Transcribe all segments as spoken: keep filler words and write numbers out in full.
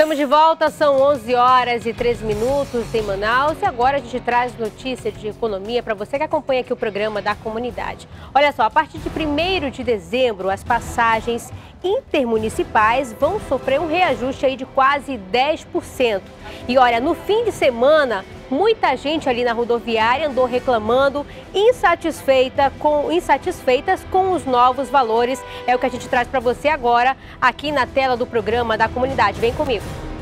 Estamos de volta, são onze horas e treze minutos em Manaus e agora a gente traz notícia de economia para você que acompanha aqui o programa da comunidade. Olha só, a partir de primeiro de dezembro, as passagens intermunicipais vão sofrer um reajuste aí de quase dez por cento. E olha, no fim de semana, muita gente ali na rodoviária andou reclamando, insatisfeita com, insatisfeitas com os novos valores. É o que a gente traz para você agora, aqui na tela do programa da comunidade. Vem comigo.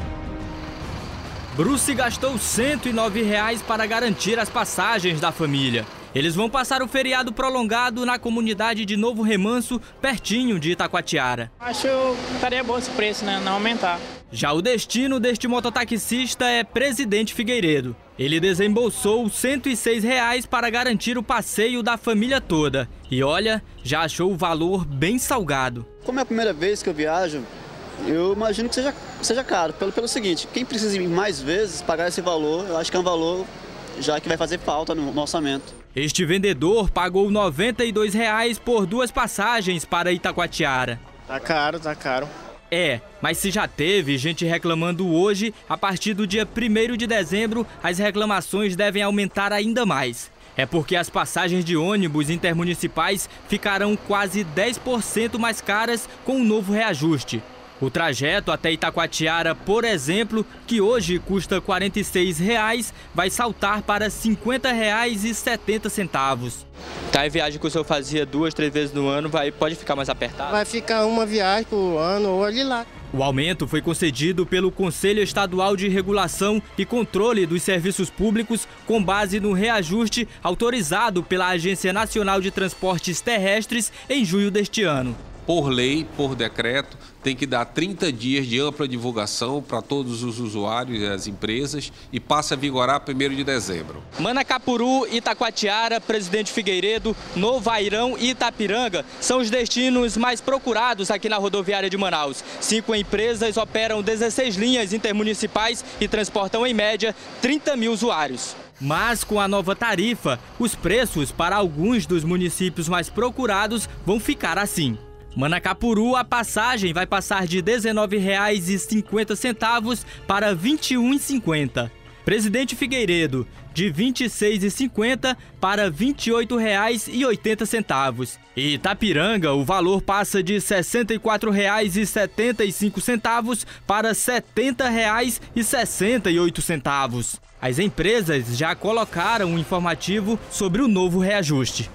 Bruce gastou cento e nove reais para garantir as passagens da família. Eles vão passar o feriado prolongado na comunidade de Novo Remanso, pertinho de Itacoatiara. Acho que estaria bom esse preço, né? Não aumentar. Já o destino deste mototaxista é Presidente Figueiredo. Ele desembolsou cento e seis reais para garantir o passeio da família toda. E olha, já achou o valor bem salgado. Como é a primeira vez que eu viajo, eu imagino que seja, seja caro. Pelo, pelo seguinte, quem precisa ir mais vezes pagar esse valor, eu acho que é um valor já que vai fazer falta no, no orçamento. Este vendedor pagou noventa e dois reais por duas passagens para Itacoatiara. Tá caro, tá caro. É, mas se já teve gente reclamando hoje, a partir do dia primeiro de dezembro, as reclamações devem aumentar ainda mais. É porque as passagens de ônibus intermunicipais ficarão quase dez por cento mais caras com o novo reajuste. O trajeto até Itacoatiara, por exemplo, que hoje custa quarenta e seis reais, vai saltar para cinquenta reais e setenta centavos. Tá, a viagem que o senhor fazia duas, três vezes no ano, vai, pode ficar mais apertado? Vai ficar uma viagem por ano ou ali lá. O aumento foi concedido pelo Conselho Estadual de Regulação e Controle dos Serviços Públicos com base no reajuste autorizado pela Agência Nacional de Transportes Terrestres em junho deste ano. Por lei, por decreto, tem que dar trinta dias de ampla divulgação para todos os usuários e as empresas e passa a vigorar primeiro de dezembro. Manacapuru, Itacoatiara, Presidente Figueiredo, Novo Airão e Itapiranga são os destinos mais procurados aqui na rodoviária de Manaus. Cinco empresas operam dezesseis linhas intermunicipais e transportam, em média, trinta mil usuários. Mas com a nova tarifa, os preços para alguns dos municípios mais procurados vão ficar assim. Manacapuru, a passagem vai passar de dezenove reais e cinquenta centavos para vinte e um reais e cinquenta centavos. Presidente Figueiredo, de vinte e seis reais e cinquenta centavos para vinte e oito reais e oitenta centavos. E Itapiranga, o valor passa de sessenta e quatro reais e setenta e cinco centavos para setenta reais e sessenta e oito centavos. As empresas já colocaram um informativo sobre o novo reajuste.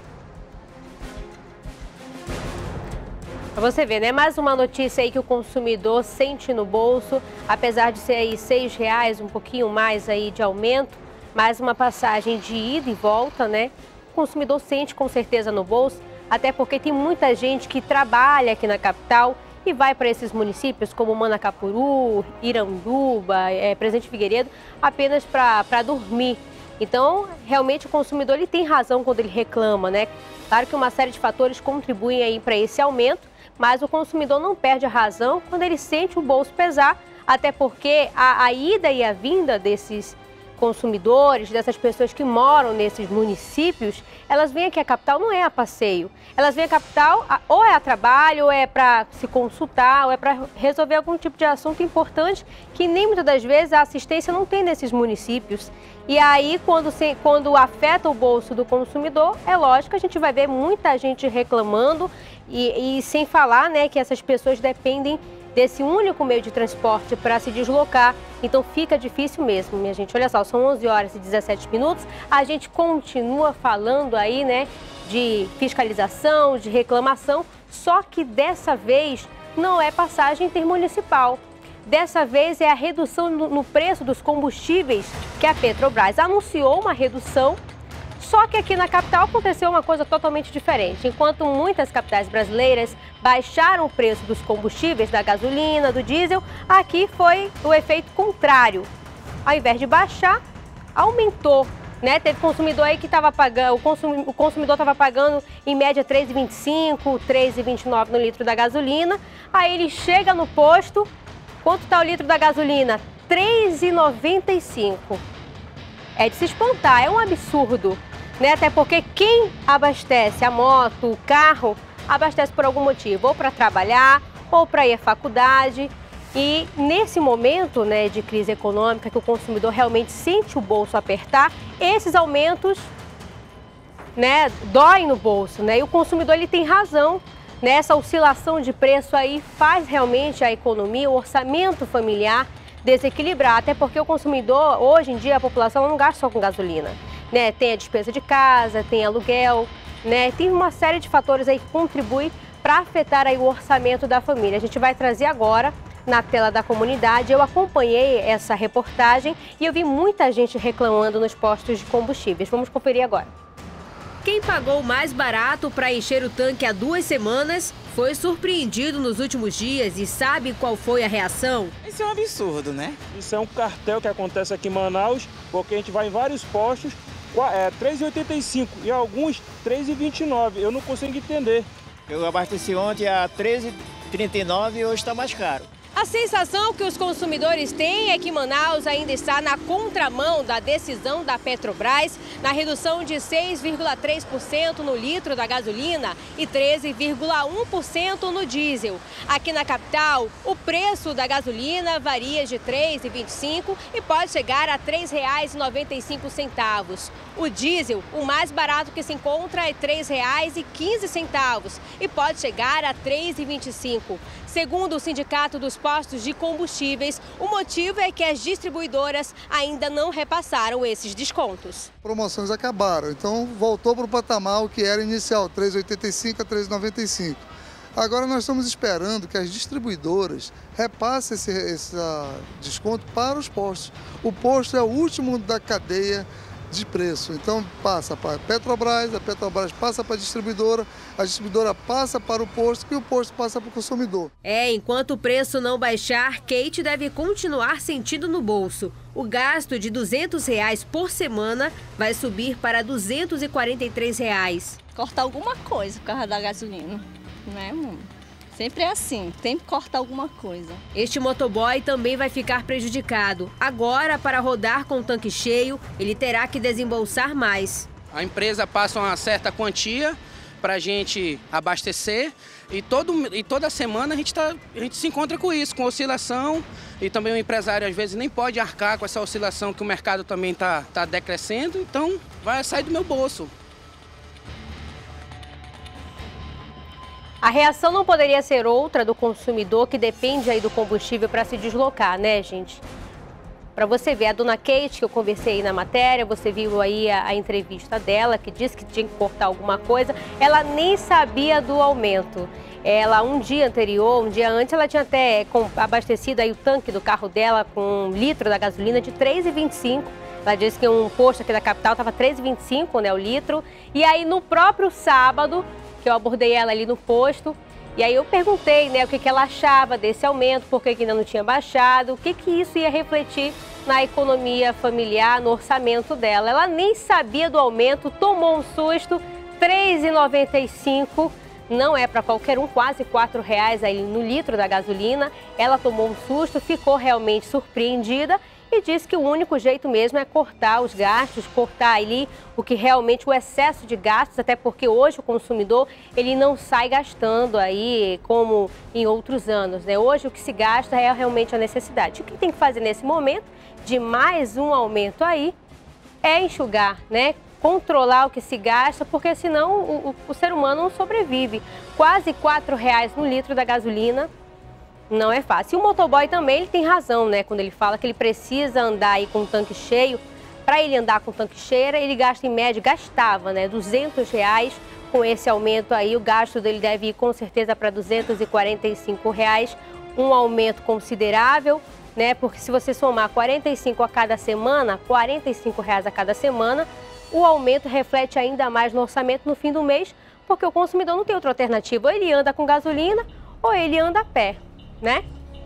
Você vê, né? Mais uma notícia aí que o consumidor sente no bolso, apesar de ser aí seis reais, um pouquinho mais aí de aumento, mais uma passagem de ida e volta, né? O consumidor sente com certeza no bolso, até porque tem muita gente que trabalha aqui na capital e vai para esses municípios como Manacapuru, Iranduba, é, Presidente Figueiredo, apenas para dormir. Então, realmente o consumidor ele tem razão quando ele reclama, né? Claro que uma série de fatores contribuem aí para esse aumento, mas o consumidor não perde a razão quando ele sente o bolso pesar, até porque a, a ida e a vinda desses consumidores, dessas pessoas que moram nesses municípios, elas vêm aqui à capital não é a passeio. Elas vêm à capital a, ou é a trabalho, ou é para se consultar, ou é para resolver algum tipo de assunto importante que nem muitas das vezes a assistência não tem nesses municípios. E aí, quando, se, quando afeta o bolso do consumidor, é lógico que a gente vai ver muita gente reclamando e, e sem falar, né, que essas pessoas dependem desse único meio de transporte para se deslocar, então fica difícil mesmo, minha gente. Olha só, são onze horas e dezessete minutos, a gente continua falando aí, né, de fiscalização, de reclamação, só que dessa vez não é passagem intermunicipal. Dessa vez é a redução no preço dos combustíveis que a Petrobras anunciou uma redução. Só que aqui na capital aconteceu uma coisa totalmente diferente. Enquanto muitas capitais brasileiras baixaram o preço dos combustíveis, da gasolina, do diesel, aqui foi o efeito contrário. Ao invés de baixar, aumentou, né? Teve consumidor aí que estava pagando, o, consum, o consumidor estava pagando em média três reais e vinte e cinco centavos, três reais e vinte e nove centavos no litro da gasolina. Aí ele chega no posto, quanto está o litro da gasolina? três reais e noventa e cinco centavos. É de se espantar, é um absurdo. Né? Até porque quem abastece a moto, o carro, abastece por algum motivo, ou para trabalhar, ou para ir à faculdade. E nesse momento, né, de crise econômica, que o consumidor realmente sente o bolso apertar, esses aumentos, né, doem no bolso, né? E o consumidor, ele tem razão, né? Essa oscilação de preço aí faz realmente a economia, o orçamento familiar desequilibrar, até porque o consumidor, hoje em dia, a população não gasta só com gasolina, né? Tem a despesa de casa, tem aluguel, né? Tem uma série de fatores aí que contribuem para afetar aí o orçamento da família. A gente vai trazer agora na tela da comunidade. Eu acompanhei essa reportagem e eu vi muita gente reclamando nos postos de combustíveis. Vamos conferir agora. Quem pagou mais barato para encher o tanque há duas semanas foi surpreendido nos últimos dias e sabe qual foi a reação? Isso é um absurdo, né? Isso é um cartel que acontece aqui em Manaus, porque a gente vai em vários postos, é, três reais e oitenta e cinco centavos e alguns três reais e vinte e nove centavos. Eu não consigo entender. Eu abasteci ontem a treze reais e trinta e nove centavos e hoje está mais caro. A sensação que os consumidores têm é que Manaus ainda está na contramão da decisão da Petrobras na redução de seis vírgula três por cento no litro da gasolina e treze vírgula um por cento no diesel. Aqui na capital, o preço da gasolina varia de três reais e vinte e cinco centavos e pode chegar a três reais e noventa e cinco centavos. O diesel, o mais barato que se encontra, é três reais e quinze centavos e pode chegar a três reais e vinte e cinco centavos. Segundo o Sindicato dos Postos de Combustíveis, o motivo é que as distribuidoras ainda não repassaram esses descontos. Promoções acabaram, então voltou para o patamar o que era inicial, três reais e oitenta e cinco a três reais e noventa e cinco centavos. Agora nós estamos esperando que as distribuidoras repassem esse, esse uh, desconto para os postos. O posto é o último da cadeia de preço, então passa para a Petrobras, a Petrobras passa para a distribuidora, a distribuidora passa para o posto e o posto passa para o consumidor. É, enquanto o preço não baixar, Kate deve continuar sentindo no bolso. O gasto de duzentos reais por semana vai subir para duzentos e quarenta e três reais. Cortar alguma coisa por causa da gasolina, né, mano? Sempre é assim, tem que cortar alguma coisa. Este motoboy também vai ficar prejudicado. Agora, para rodar com o tanque cheio, ele terá que desembolsar mais. A empresa passa uma certa quantia para a gente abastecer e, todo, e toda semana a gente, tá, a gente se encontra com isso, com oscilação. E também o empresário às vezes nem pode arcar com essa oscilação que o mercado também está tá decrescendo. Então vai sair do meu bolso. A reação não poderia ser outra do consumidor que depende aí do combustível para se deslocar, né, gente? Para você ver, a dona Kate, que eu conversei aí na matéria, você viu aí a, a entrevista dela, que disse que tinha que cortar alguma coisa, ela nem sabia do aumento. Ela, um dia anterior, um dia antes, ela tinha até abastecido aí o tanque do carro dela com um litro da gasolina de três reais e vinte e cinco centavos. Ela disse que um posto aqui da capital estava três reais e vinte e cinco centavos, né, o litro. E aí, no próprio sábado, que eu abordei ela ali no posto, e aí eu perguntei, né, o que, que ela achava desse aumento, por que, que ainda não tinha baixado, o que, que isso ia refletir na economia familiar, no orçamento dela. Ela nem sabia do aumento, tomou um susto, três reais e noventa e cinco centavos, não é para qualquer um, quase quatro reais aí no litro da gasolina. Ela tomou um susto, ficou realmente surpreendida e disse que o único jeito mesmo é cortar os gastos, cortar ali o que realmente o excesso de gastos, até porque hoje o consumidor ele não sai gastando aí como em outros anos, né? Hoje o que se gasta é realmente a necessidade. O que tem que fazer nesse momento de mais um aumento aí é enxugar, né? Controlar o que se gasta, porque senão o, o, o ser humano não sobrevive. Quase quatro reais no litro da gasolina. Não é fácil. E o motoboy também ele tem razão, né? Quando ele fala que ele precisa andar aí com o tanque cheio. Para ele andar com o tanque cheio, ele gasta em média, gastava, né? duzentos reais. Com esse aumento aí, o gasto dele deve ir com certeza para duzentos e quarenta e cinco reais. Um aumento considerável, né? Porque se você somar quarenta e cinco a cada semana, quarenta e cinco reais a cada semana, o aumento reflete ainda mais no orçamento no fim do mês, porque o consumidor não tem outra alternativa. Ou ele anda com gasolina ou ele anda a pé, né?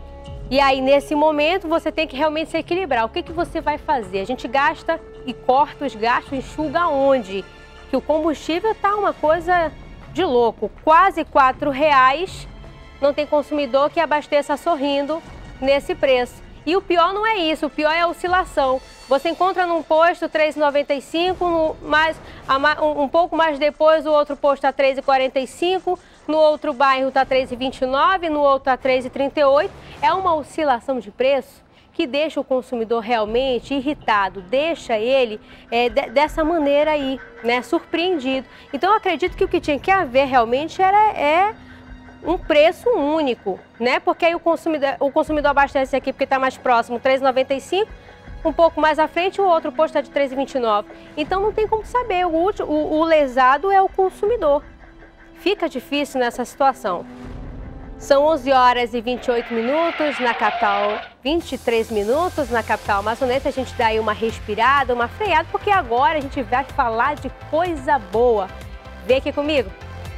E aí, nesse momento, você tem que realmente se equilibrar. O que, que você vai fazer? A gente gasta e corta os gastos, enxuga onde? Que o combustível tá uma coisa de louco. Quase quatro reais, não tem consumidor que abasteça sorrindo nesse preço. E o pior não é isso, o pior é a oscilação. Você encontra num posto três reais e noventa e cinco centavos, mais, um pouco mais depois o outro posto está três reais e quarenta e cinco centavos, no outro bairro está três reais e vinte e nove centavos, no outro está três reais e trinta e oito centavos. É uma oscilação de preço que deixa o consumidor realmente irritado, deixa ele é, de, dessa maneira aí, né, surpreendido. Então eu acredito que o que tinha que haver realmente era é um preço único, né? Porque aí o consumidor, o consumidor abastece aqui porque está mais próximo, três reais e noventa e cinco centavos, um pouco mais à frente o outro posto está de três reais e vinte e nove centavos. Então não tem como saber, o, último, o, o lesado é o consumidor. Fica difícil nessa situação. São onze horas e vinte e oito minutos na capital, vinte e três minutos na capital amazonense. A gente dá aí uma respirada, uma freada, porque agora a gente vai falar de coisa boa. Vem aqui comigo.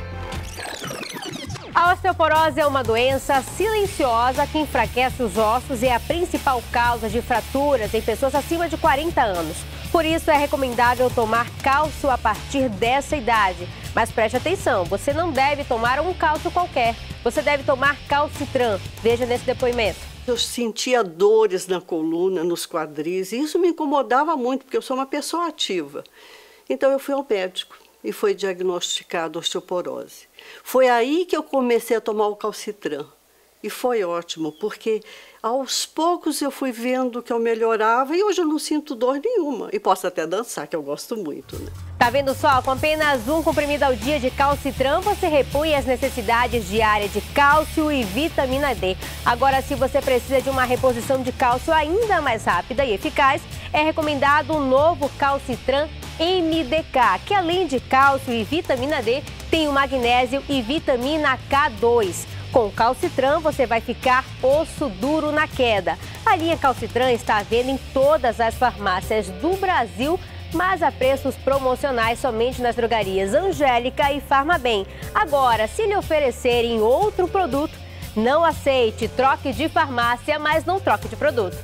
A osteoporose é uma doença silenciosa que enfraquece os ossos e é a principal causa de fraturas em pessoas acima de quarenta anos. Por isso, é recomendável tomar cálcio a partir dessa idade. Mas preste atenção, você não deve tomar um cálcio qualquer. Você deve tomar Calcitran. Veja nesse depoimento. Eu sentia dores na coluna, nos quadris, e isso me incomodava muito, porque eu sou uma pessoa ativa. Então eu fui ao médico e foi diagnosticado osteoporose. Foi aí que eu comecei a tomar o Calcitran. E foi ótimo, porque aos poucos eu fui vendo que eu melhorava e hoje eu não sinto dor nenhuma. E posso até dançar, que eu gosto muito, né? Tá vendo só? Com apenas um comprimido ao dia de Calcitran, você repõe as necessidades diárias de cálcio e vitamina D. Agora, se você precisa de uma reposição de cálcio ainda mais rápida e eficaz, é recomendado o novo Calcitran M D K, que além de cálcio e vitamina D, tem o magnésio e vitamina K dois. Com o Calcitran, você vai ficar osso duro na queda. A linha Calcitran está à venda em todas as farmácias do Brasil, mas a preços promocionais somente nas drogarias Angélica e Farmabem. Agora, se lhe oferecerem outro produto, não aceite. Troque de farmácia, mas não troque de produto.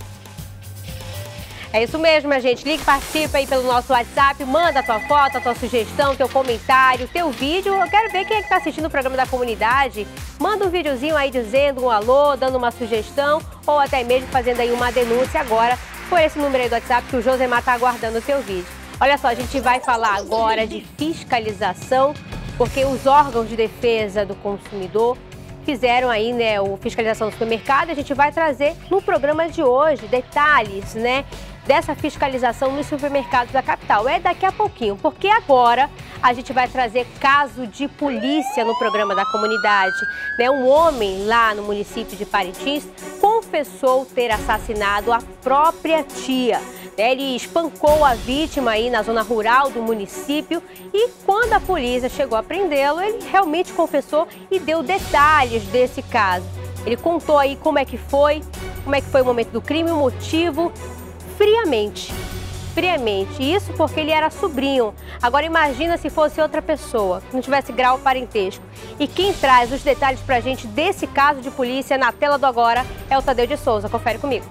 É isso mesmo, minha gente. Ligue, participa aí pelo nosso WhatsApp, manda a tua foto, a tua sugestão, teu comentário, teu vídeo. Eu quero ver quem é que está assistindo o programa da comunidade. Manda um videozinho aí dizendo um alô, dando uma sugestão ou até mesmo fazendo aí uma denúncia agora por esse número aí do WhatsApp que o Josemar está aguardando o teu vídeo. Olha só, a gente vai falar agora de fiscalização, porque os órgãos de defesa do consumidor fizeram aí, né, o fiscalização do supermercado. A gente vai trazer no programa de hoje detalhes, né, dessa fiscalização nos supermercados da capital. É daqui a pouquinho, porque agora a gente vai trazer caso de polícia no programa da comunidade. Né? Um homem lá no município de Parintins confessou ter assassinado a própria tia. Ele espancou a vítima aí na zona rural do município e quando a polícia chegou a prendê-lo, ele realmente confessou e deu detalhes desse caso. Ele contou aí como é que foi, como é que foi o momento do crime, o motivo, friamente, friamente. Isso porque ele era sobrinho. Agora imagina se fosse outra pessoa, que não tivesse grau parentesco. E quem traz os detalhes pra gente desse caso de polícia na tela do Agora é o Tadeu de Souza. Confere comigo.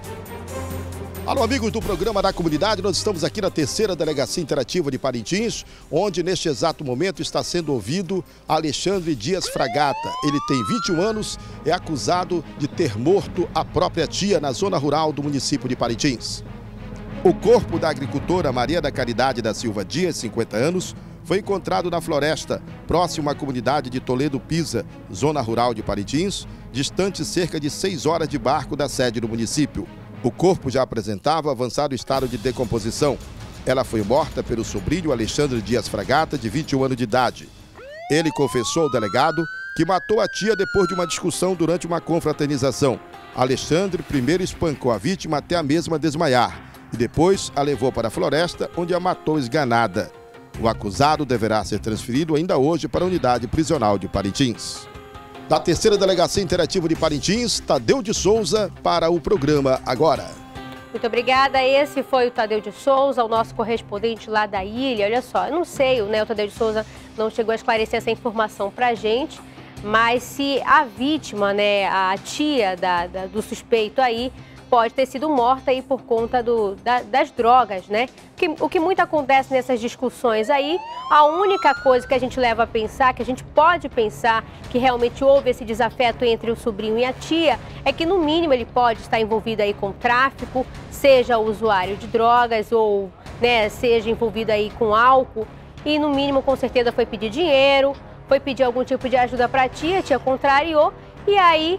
Alô, amigos do programa da comunidade, nós estamos aqui na terceira Delegacia Interativa de Parintins, onde neste exato momento está sendo ouvido Alexandre Dias Fragata. Ele tem vinte e um anos, é acusado de ter morto a própria tia na zona rural do município de Parintins. O corpo da agricultora Maria da Caridade da Silva Dias, cinquenta anos, foi encontrado na floresta, próximo à comunidade de Toledo Pisa, zona rural de Parintins, distante cerca de seis horas de barco da sede do município. O corpo já apresentava avançado estado de decomposição. Ela foi morta pelo sobrinho Alexandre Dias Fragata, de vinte e um anos de idade. Ele confessou ao delegado que matou a tia depois de uma discussão durante uma confraternização. Alexandre primeiro espancou a vítima até a mesma desmaiar e depois a levou para a floresta, onde a matou esganada. O acusado deverá ser transferido ainda hoje para a unidade prisional de Parintins. Da terceira Delegacia Interativa de Parintins, Tadeu de Souza para o programa Agora. Muito obrigada. Esse foi o Tadeu de Souza, o nosso correspondente lá da ilha. Olha só, eu não sei, né, o Tadeu de Souza não chegou a esclarecer essa informação pra gente, mas se a vítima, né, a tia da, da, do suspeito aí, pode ter sido morta aí por conta do, da, das drogas, né? Que, o que muito acontece nessas discussões aí, a única coisa que a gente leva a pensar, que a gente pode pensar que realmente houve esse desafeto entre o sobrinho e a tia, é que no mínimo ele pode estar envolvido aí com tráfico, seja usuário de drogas ou, né, seja envolvido aí com álcool, e no mínimo com certeza foi pedir dinheiro, foi pedir algum tipo de ajuda para a tia, a tia contrariou, e aí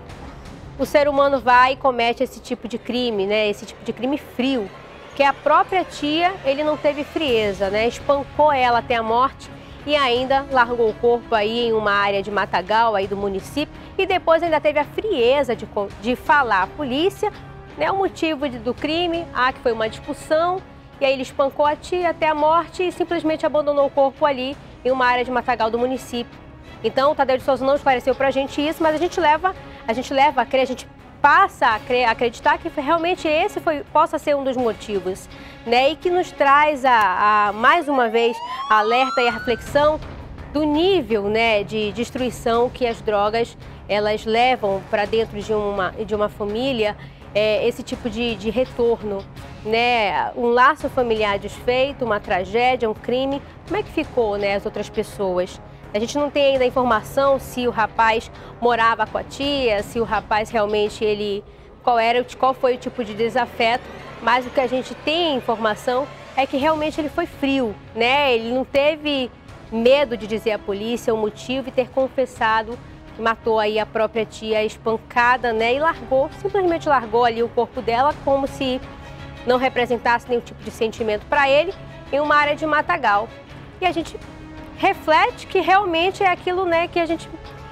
o ser humano vai e comete esse tipo de crime, né? Esse tipo de crime frio, que a própria tia, ele não teve frieza, né? Espancou ela até a morte e ainda largou o corpo aí em uma área de matagal aí do município e depois ainda teve a frieza de, de falar à polícia, né? O motivo de, do crime, ah, que foi uma discussão, e aí ele espancou a tia até a morte e simplesmente abandonou o corpo ali em uma área de matagal do município. Então, o Tadeu de Souza não esclareceu pra gente isso, mas a gente leva, a gente leva a crer, a gente passa a, crer, a acreditar que realmente esse foi, possa ser um dos motivos, né? E que nos traz, a, a, mais uma vez, a alerta e a reflexão do nível, né, de destruição que as drogas, elas levam para dentro de uma, de uma família, é, esse tipo de, de retorno, né? Um laço familiar desfeito, uma tragédia, um crime. Como é que ficou, né, as outras pessoas? A gente não tem ainda informação se o rapaz morava com a tia, se o rapaz realmente ele qual era, qual foi o tipo de desafeto, mas o que a gente tem informação é que realmente ele foi frio, né? Ele não teve medo de dizer à polícia o motivo e ter confessado que matou aí a própria tia espancada, né? E largou, simplesmente largou ali o corpo dela como se não representasse nenhum tipo de sentimento para ele em uma área de matagal. E a gente reflete que realmente é aquilo, né, que a gente,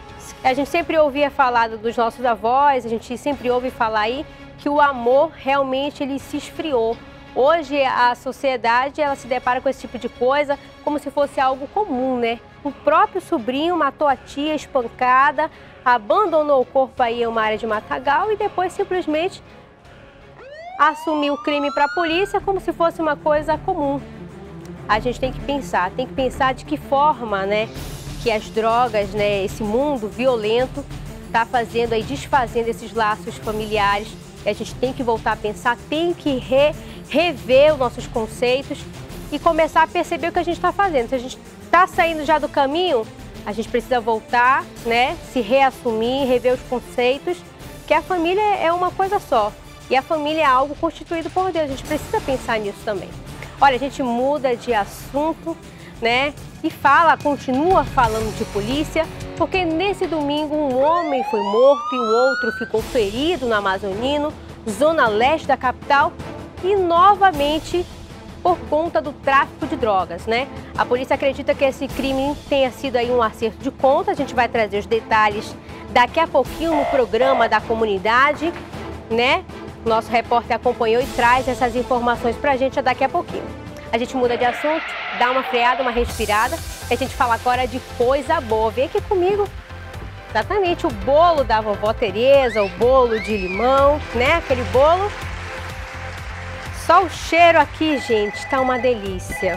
a gente sempre ouvia falar dos nossos avós, a gente sempre ouve falar aí que o amor realmente ele se esfriou. Hoje a sociedade ela se depara com esse tipo de coisa como se fosse algo comum, né? O próprio sobrinho matou a tia espancada, abandonou o corpo aí em uma área de matagal e depois simplesmente assumiu o crime para a polícia como se fosse uma coisa comum. A gente tem que pensar, tem que pensar de que forma, né, que as drogas, né, esse mundo violento está fazendo aí, desfazendo esses laços familiares. E a gente tem que voltar a pensar, tem que re, rever os nossos conceitos e começar a perceber o que a gente está fazendo. Se a gente está saindo já do caminho, a gente precisa voltar, né, se reassumir, rever os conceitos, que a família é uma coisa só. E a família é algo constituído por Deus, a gente precisa pensar nisso também. Olha, a gente muda de assunto, né? E fala, continua falando de polícia, porque nesse domingo um homem foi morto e o outro ficou ferido no Amazonino, zona leste da capital, e novamente por conta do tráfico de drogas, né? A polícia acredita que esse crime tenha sido aí um acerto de conta. A gente vai trazer os detalhes daqui a pouquinho no programa da comunidade, né? Nosso repórter acompanhou e traz essas informações pra gente daqui a pouquinho. A gente muda de assunto, dá uma freada, uma respirada, e a gente fala agora de coisa boa. Vem aqui comigo. Exatamente, o bolo da vovó Tereza, o bolo de limão, né? Aquele bolo. Só o cheiro aqui, gente, tá uma delícia.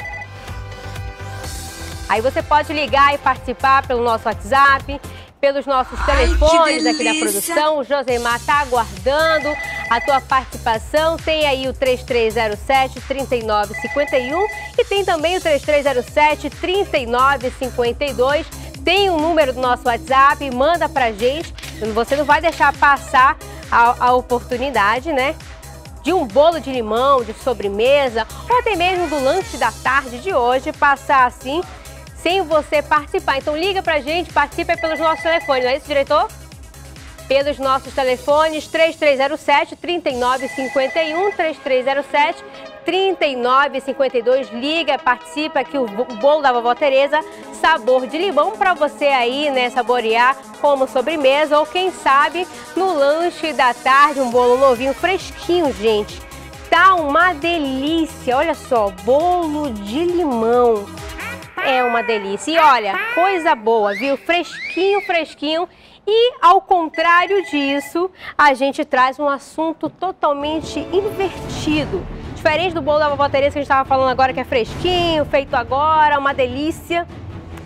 Aí você pode ligar e participar pelo nosso WhatsApp, pelos nossos telefones aqui da produção. O Josemar está aguardando a tua participação. Tem aí o três três zero sete, três nove cinco um e tem também o três três zero sete, três nove cinco dois. Tem o um número do nosso WhatsApp, manda pra gente. Você não vai deixar passar a, a oportunidade, né? De um bolo de limão, de sobremesa, ou até mesmo do lanche da tarde de hoje, passar assim, sem você participar. Então liga pra gente, participa pelos nossos telefones, não é isso, diretor? Pelos nossos telefones, três três zero sete, três nove cinco um, três três zero sete, três nove cinco dois, liga, participa aqui o bolo da vovó Tereza, sabor de limão, para você aí, né, saborear como sobremesa, ou quem sabe no lanche da tarde, um bolo novinho, fresquinho, gente. Tá uma delícia, olha só, bolo de limão. É uma delícia. E olha, coisa boa, viu? Fresquinho, fresquinho. E ao contrário disso, a gente traz um assunto totalmente invertido. Diferente do bolo da vovó Tereza que a gente estava falando agora, que é fresquinho, feito agora, uma delícia.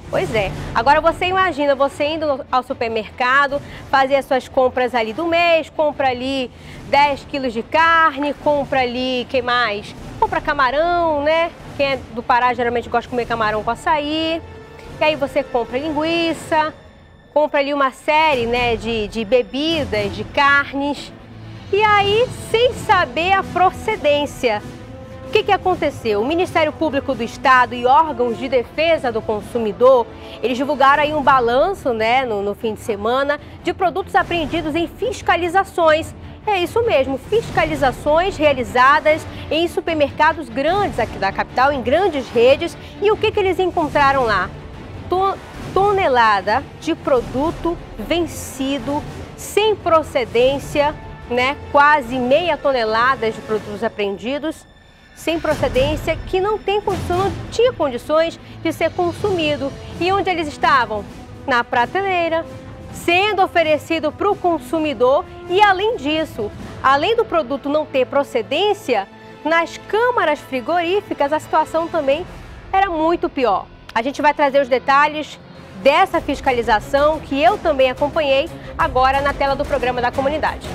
Pois é. Agora você imagina, você indo ao supermercado, fazer as suas compras ali do mês, compra ali dez quilos de carne, compra ali, que mais? Compra camarão, né? Quem é do Pará geralmente gosta de comer camarão com açaí. E aí você compra linguiça, compra ali uma série, né, de, de bebidas, de carnes. E aí, sem saber a procedência. O que que aconteceu? O Ministério Público do Estado e órgãos de defesa do consumidor, eles divulgaram aí um balanço, né, no, no fim de semana, de produtos apreendidos em fiscalizações. É isso mesmo, fiscalizações realizadas em supermercados grandes aqui da capital, em grandes redes. E o que que eles encontraram lá? To- tonelada de produto vencido, sem procedência, né? Quase meia tonelada de produtos apreendidos, sem procedência, que não tem condição, não tinha condições de ser consumido. E onde eles estavam? Na prateleira, sendo oferecido para o consumidor. E além disso, além do produto não ter procedência, nas câmaras frigoríficas a situação também era muito pior. A gente vai trazer os detalhes dessa fiscalização que eu também acompanhei agora na tela do programa da comunidade.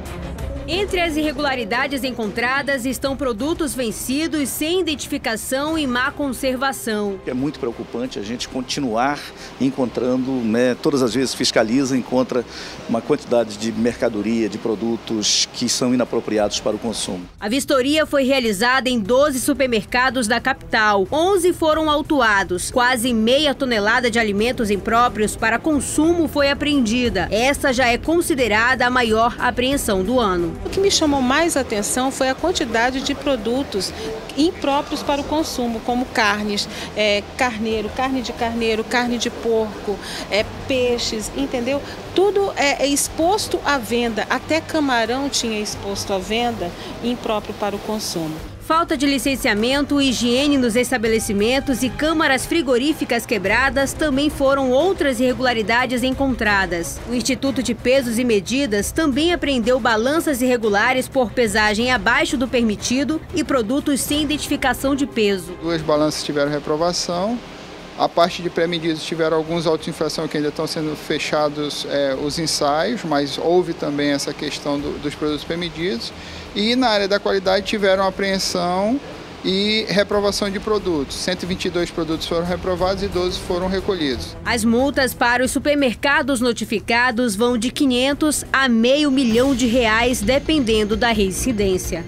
Entre as irregularidades encontradas estão produtos vencidos sem identificação e má conservação. É muito preocupante a gente continuar encontrando, né, todas as vezes fiscaliza, encontra uma quantidade de mercadoria, de produtos que são inapropriados para o consumo. A vistoria foi realizada em doze supermercados da capital. onze foram autuados. Quase meia tonelada de alimentos impróprios para consumo foi apreendida. Essa já é considerada a maior apreensão do ano. O que me chamou mais atenção foi a quantidade de produtos impróprios para o consumo, como carnes, é, carneiro, carne de carneiro, carne de porco, é, peixes, entendeu? Tudo é, é exposto à venda, até camarão tinha exposto à venda, impróprio para o consumo. Falta de licenciamento, higiene nos estabelecimentos e câmaras frigoríficas quebradas também foram outras irregularidades encontradas. O Instituto de Pesos e Medidas também apreendeu balanças irregulares por pesagem abaixo do permitido e produtos sem identificação de peso. Duas balanças tiveram reprovação. A parte de pré-medidos tiveram alguns autos de infração que ainda estão sendo fechados é, os ensaios, mas houve também essa questão do, dos produtos pré-medidos. E na área da qualidade tiveram apreensão e reprovação de produtos. cento e vinte e dois produtos foram reprovados e doze foram recolhidos. As multas para os supermercados notificados vão de quinhentos a meio milhão de reais, dependendo da reincidência.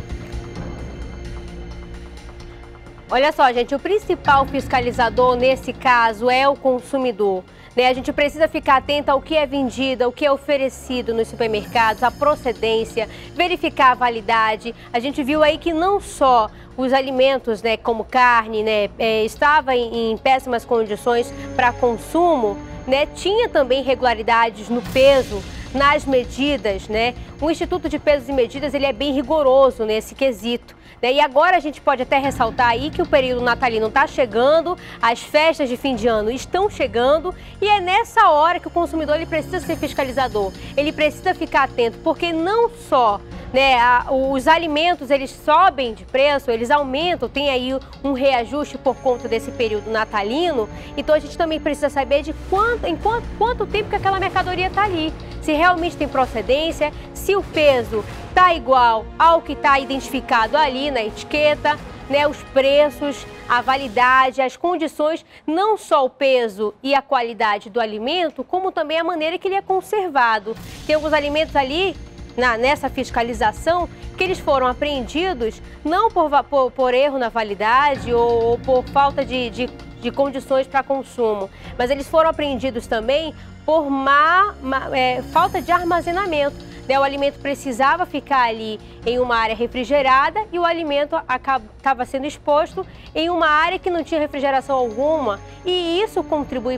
Olha só, gente, o principal fiscalizador nesse caso é o consumidor. Né? A gente precisa ficar atento ao que é vendido, ao que é oferecido nos supermercados, a procedência, verificar a validade. A gente viu aí que não só os alimentos, né, como carne, né, é, estava em, em péssimas condições para consumo, né, tinha também irregularidades no peso, nas medidas, né? O Instituto de Pesos e Medidas, ele é bem rigoroso nesse quesito. E agora a gente pode até ressaltar aí que o período natalino está chegando, as festas de fim de ano estão chegando e é nessa hora que o consumidor ele precisa ser fiscalizador, ele precisa ficar atento, porque não só, né, a, os alimentos eles sobem de preço, eles aumentam, tem aí um reajuste por conta desse período natalino, então a gente também precisa saber de quanto, em quanto, quanto tempo que aquela mercadoria está ali, se realmente tem procedência, se o peso está igual ao que está identificado ali na etiqueta, né, os preços, a validade, as condições, não só o peso e a qualidade do alimento, como também a maneira que ele é conservado. Tem alguns alimentos ali, na, nessa fiscalização, que eles foram apreendidos não por, por, por erro na validade ou, ou por falta de, de, de condições para consumo, mas eles foram apreendidos também por má, má, é, falta de armazenamento. O alimento precisava ficar ali em uma área refrigerada e o alimento estava sendo exposto em uma área que não tinha refrigeração alguma. E isso contribui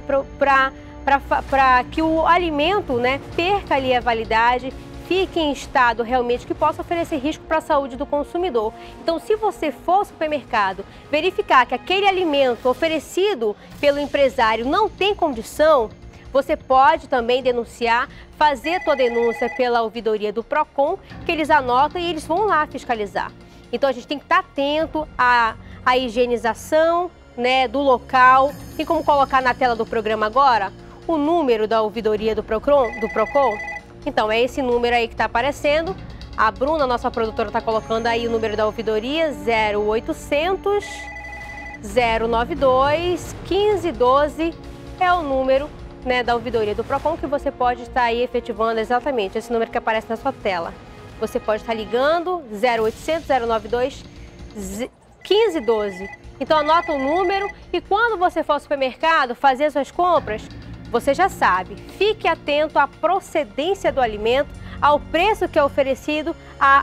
para que o alimento, né, perca ali a validade, fique em estado realmente que possa oferecer risco para a saúde do consumidor. Então, se você for ao supermercado, verificar que aquele alimento oferecido pelo empresário não tem condição, você pode também denunciar, fazer sua denúncia pela ouvidoria do Procon, que eles anotam e eles vão lá fiscalizar. Então a gente tem que estar atento à, à higienização, né, do local. Tem como colocar na tela do programa agora o número da ouvidoria do Procon? Do Procon? Então, é esse número aí que está aparecendo. A Bruna, nossa produtora, está colocando aí o número da ouvidoria, zero oitocentos, zero noventa e dois, quinze doze, é o número, né, da ouvidoria do Procon, que você pode estar aí efetivando exatamente esse número que aparece na sua tela. Você pode estar ligando, zero oitocentos, zero noventa e dois, quinze doze. Então anota o número e quando você for ao supermercado fazer suas compras, você já sabe, fique atento à procedência do alimento, ao preço que é oferecido,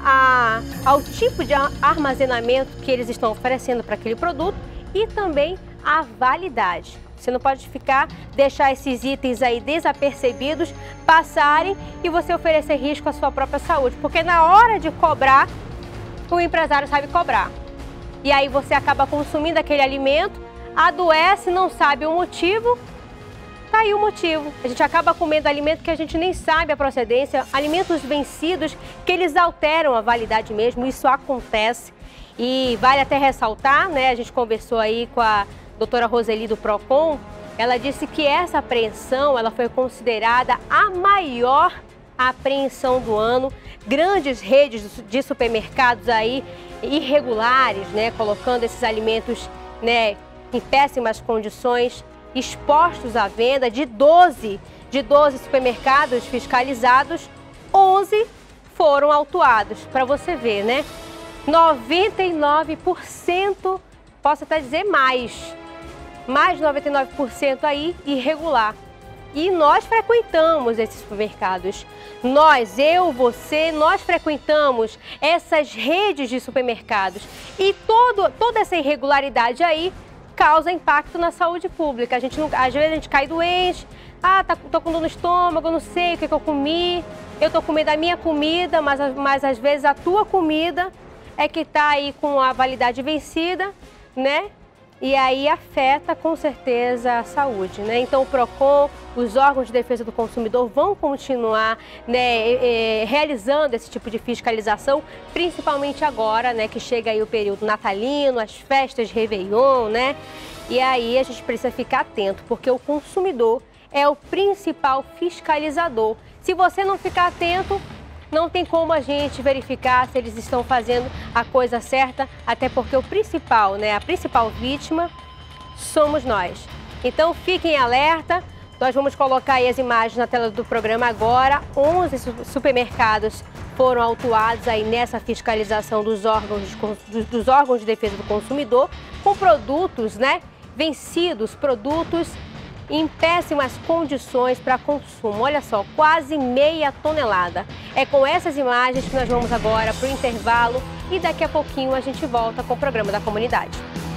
a, a, ao tipo de armazenamento que eles estão oferecendo para aquele produto e também a validade. Você não pode ficar, deixar esses itens aí desapercebidos, passarem e você oferecer risco à sua própria saúde. Porque na hora de cobrar, o empresário sabe cobrar. E aí você acaba consumindo aquele alimento, adoece, não sabe o motivo, tá aí o motivo. A gente acaba comendo alimento que a gente nem sabe a procedência, alimentos vencidos que eles alteram a validade mesmo, isso acontece. E vale até ressaltar, né, a gente conversou aí com a doutora Roseli do Procon, ela disse que essa apreensão ela foi considerada a maior apreensão do ano. Grandes redes de supermercados aí irregulares, né, colocando esses alimentos, né, em péssimas condições, expostos à venda. De doze, de doze supermercados fiscalizados, onze foram autuados, para você ver, né? noventa e nove por cento, posso até dizer mais, mais de noventa e nove por cento aí irregular. E nós frequentamos esses supermercados. Nós, eu, você, nós frequentamos essas redes de supermercados. E todo, toda essa irregularidade aí causa impacto na saúde pública. A gente não, às vezes a gente cai doente, ah, tá, tô com dor no estômago, não sei o que, que eu comi, eu tô comendo a minha comida, mas, mas às vezes a tua comida é que tá aí com a validade vencida, né? E aí afeta com certeza a saúde, né? Então o Procon, os órgãos de defesa do consumidor vão continuar, né, eh, realizando esse tipo de fiscalização, principalmente agora, né, que chega aí o período natalino, as festas de Réveillon, né? E aí a gente precisa ficar atento, porque o consumidor é o principal fiscalizador. Se você não ficar atento, não tem como a gente verificar se eles estão fazendo a coisa certa, até porque o principal, né, a principal vítima somos nós. Então fiquem alerta, nós vamos colocar aí as imagens na tela do programa agora. onze supermercados foram autuados aí nessa fiscalização dos órgãos de, dos órgãos de defesa do consumidor com produtos, né, vencidos, produtos em péssimas condições para consumo. Olha só, quase meia tonelada. É com essas imagens que nós vamos agora para o intervalo e daqui a pouquinho a gente volta com o programa da comunidade.